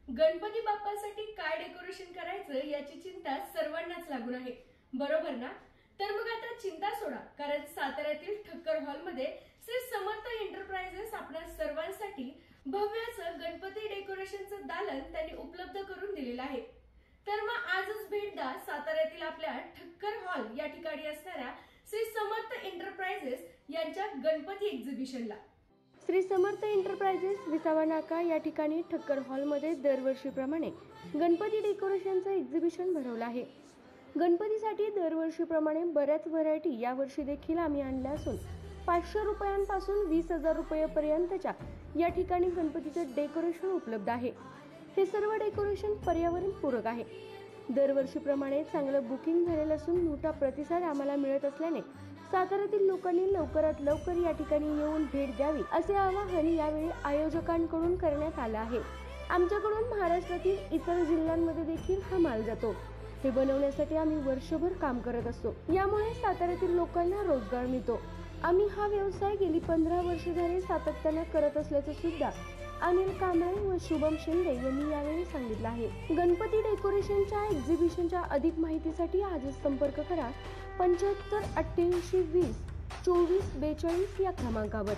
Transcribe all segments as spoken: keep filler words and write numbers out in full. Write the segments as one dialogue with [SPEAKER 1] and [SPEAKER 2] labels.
[SPEAKER 1] गणपती बाप्पासाठी काय डेकोरेशन करायचं याची चिंता सर्वांनाच लागून आहे, बरोबर ना? तर मग आता चिंता सोडा, कारण साताऱ्यातील ठक्कर हॉल मध्ये श्री समर्थ एंटरप्राइजेस आपल्या सर्वांसाठी भव्याचं गणपती डेकोरेशनचं दालन त्यांनी उपलब्ध करून दिलेलं आहे। तर मग आजच भेट द्या साताऱ्यातील आपल्या ठक्कर हॉल या ठिकाणी असणाऱ्या श्री समर्थ एंटरप्राइजेस यांच्या गणपती एक्झिबिशनला। श्री समर्थ एंटरप्राइजेस विसावा नाका या ठिकाणी ठक्कर हॉलमध्ये दरवर्षीप्रमाणे गणपती डेकोरेशनचं एक्झिबिशन भरवलं आहे। गणपतीसाठी दरवर्षीप्रमाणे बऱ्याच व्हरायटी यावर्षी देखील आम्ही आणल्या असून पाचशे रुपयांपासून वीस हजार रुपयांपर्यंतच्या या ठिकाणी गणपतीचं डेकोरेशन उपलब्ध आहे। हे सर्व डेकोरेशन पर्यावरण पूरक आहे। दरवर्षीप्रमाणे चांगलं बुकिंग झालेलं असून मोठा प्रतिसाद आम्हाला मिळत असल्याने साताऱ्यातील लोकांनी लवकरात लवकर या ठिकाणी येऊन भेट द्यावी असे आवाहन यावेळी आयोजकांकडून करण्यात आलं आहे। आमच्याकडून महाराष्ट्रातील इतर जिल्ह्यांमध्ये देखील हा माल जातो। हे बनवण्यासाठी आम्ही वर्षभर काम करत असतो, यामुळे साताऱ्यातील लोकांना रोजगार मिळतो। आम्ही हा व्यवसाय गेली पंधरा वर्ष झाले सातत्याने करत असल्याचं सुद्धा अनिल कांबळे व शुभम शिंदे यांनी यावेळी सांगितलं आहे। गणपती डेकोरेशनच्या एक्झिबिशनच्या अधिक माहितीसाठी आजच संपर्क करा पंच्याहत्तर अठ्ठ्याऐंशी वीस चोवीस बेचाळीस या क्रमांकावर।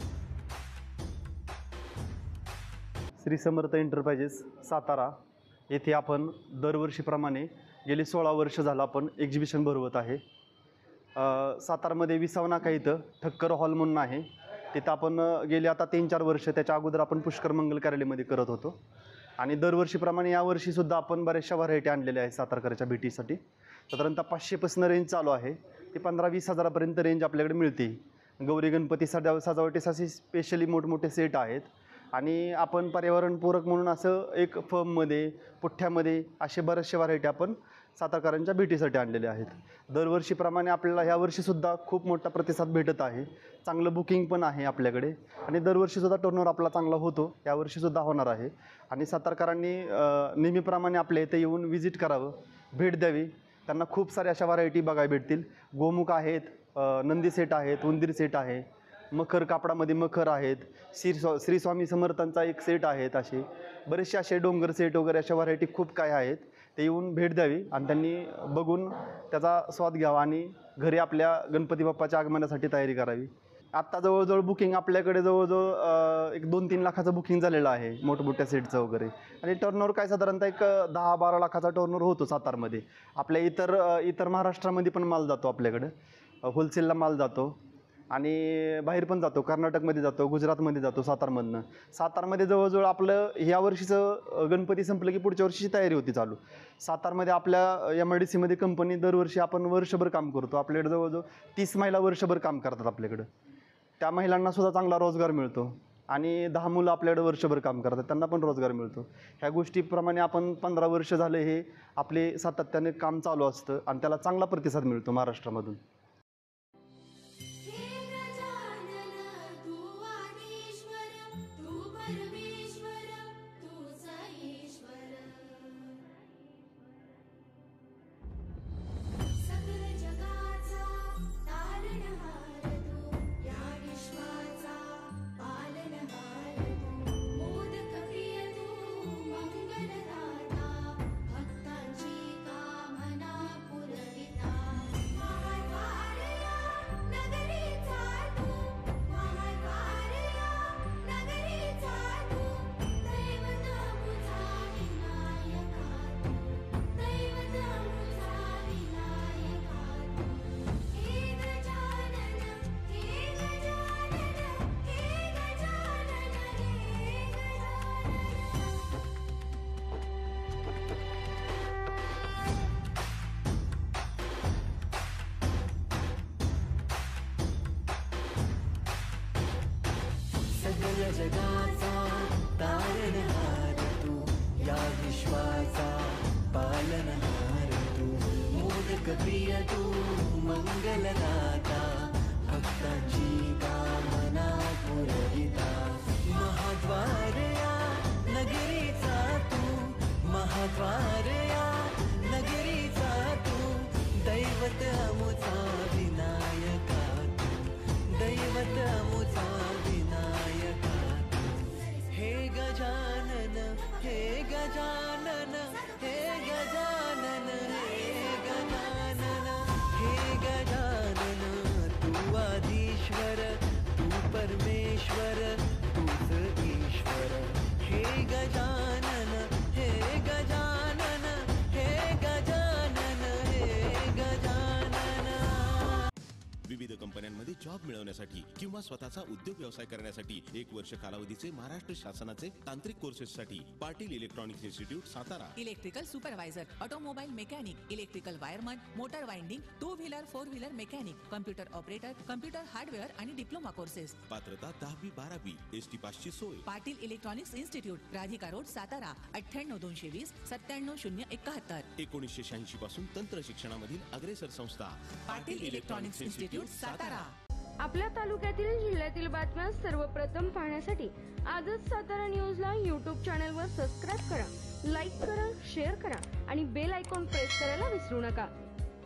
[SPEAKER 2] श्री समर्थ एंटरप्राइजेस सातारा येथे आपण दरवर्षीप्रमाणे गेली सोळा वर्ष झालं आपण एक्झिबिशन भरवत आहे। सातारामध्ये विसावा नाका इथं ठक्कर हॉल म्हणून आहे, तिथं आपण गेले आता तीन चार वर्ष त्याच्या अगोदर आपण पुष्कर मंगल कार्यालयामध्ये करत होतो आणि दरवर्षीप्रमाणे यावर्षीसुद्धा आपण बऱ्याचशा व्हरायटी आणलेल्या आहेत सातारकरच्या भेटीसाठी। साधारणतः पाचशेपासून रेंज चालू आहे, ते पंधरा वीस हजारापर्यंत रेंज आपल्याकडे मिळते। गौरी गणपती सजाव सजावटीसाठी स्पेशली मोठमोठे सेट आहेत आणि आपण पर्यावरणपूरक म्हणून असं एक फर्ममध्ये पुठ्ठ्यामध्ये असे बरेचसे व्हरायटी आपण सातारकरांच्या भेटीसाठी आणलेले आहेत। दरवर्षीप्रमाणे आपल्याला ह्या वर्षीसुद्धा खूप मोठा प्रतिसाद भेटत आहे, चांगलं बुकिंग पण आहे आपल्याकडे आणि दरवर्षीसुद्धा टर्नओव्हर आपला चांगला होतो, यावर्षीसुद्धा होणार आहे। आणि सातारकरांनी नेहमीप्रमाणे आपल्या इथे येऊन व्हिजिट करावं, भेट द्यावी, त्यांना खूप साऱ्या अशा व्हरायटी बघायला भेटतील। गोमुख आहेत, नंदी सेट आहेत, उंदीर सेट आहे, मखर कापडामध्ये मखर आहेत, श्री स्वा श्री स्वामी समर्थांचा एक सेट आहेत, असे बरेचसे असे डोंगर सेट वगैरे अशा व्हरायटी खूप काय आहेत। ते येऊन भेट द्यावी आणि त्यांनी बघून त्याचा स्वाद घ्यावा आणि घरी आपल्या गणपती बाप्पाच्या आगमनासाठी तयारी करावी। आत्ता जवळजवळ बुकिंग आपल्याकडे जवळजवळ एक दोन तीन लाखाचं बुकिंग झालेलं आहे मोठमोठ्या सेटचं वगैरे, आणि टर्नओव्हर काय साधारणतः एक दहा बारा लाखाचा टर्नओव्हर होतो सातारमध्ये। आपल्या इतर इतर महाराष्ट्रामध्ये पण माल जातो, आपल्याकडं होलसेलला माल जातो आणि बाहेर पण जातो, कर्नाटकमध्ये जातो, गुजरातमध्ये जातो, सातारमधनं। सातारमध्ये जवळजवळ आपलं ह्या वर्षीचं गणपती संपलं की पुढच्या वर्षीची तयारी होती चालू। सातारमध्ये आपल्या एम आय डी सीमध्ये कंपनी दरवर्षी आपण वर्षभर काम करतो, आपल्याकडे जवळजवळ तीस महिला वर्षभर काम करतात आपल्याकडं। त्या महिलांनासुद्धा चांगला रोजगार मिळतो आणि दहा मुलं आपल्याकडे वर्षभर काम करतात, त्यांना पण रोजगार मिळतो। ह्या गोष्टीप्रमाणे आपण पंधरा वर्ष झाले हे आपले सातत्याने काम चालू असतं आणि त्याला चांगला प्रतिसाद मिळतो महाराष्ट्रामधून।
[SPEAKER 3] जगाचा तारणहार तू, या विश्वाचा पालनहार तू, मोदक प्रिय तू, मंगलदाता, भक्तांची कामना पुरविता, महाद्वार या नगरीचा तू, महाद्वार या नगरीचा तू, दैवत अमुचा विनायका तू, दैवत अमुचा विनायका। हे गजानन हे गजानन
[SPEAKER 4] करण्यासाठी किंवा स्वतःचा उद्योग व्यवसाय करण्यासाठी एक वर्ष कालावधीचे महाराष्ट्र शासनाचे तांत्रिक कोर्सेससाठी Patil electronics institute Satara.
[SPEAKER 5] Electrical supervisor, automobile mechanic, electrical wireman, motor winding, two wheeler four wheeler mechanic, computer operator, computer hardware आणि डिप्लोमा कोर्सेस.
[SPEAKER 4] पात्रता दहावी बारावी एस टी पासची सोय.
[SPEAKER 5] Patil electronics institute, Radhika road, Satara. अठ्ठ्याण्णव दोनशे वीस सत्त्याण्णव शून्य एकाहत्तर.
[SPEAKER 4] एकोणीसशे शहाऐंशी पासून तंत्र शिक्षणामधील अग्रेसर संस्था
[SPEAKER 5] पाटील इलेक्ट्रॉनिक्स इन्स्टिट्यूट सातारा.
[SPEAKER 1] आपल्या तालुक्यातील जिल्ह्यातील बातम्या सर्वप्रथम पाहण्यासाठी आजच सातारा न्यूजला यूट्यूब चॅनलवर सबस्क्राईब करा, लाईक करा, शेअर करा आणि बेल आयकॉन प्रेस करायला विसरू नका.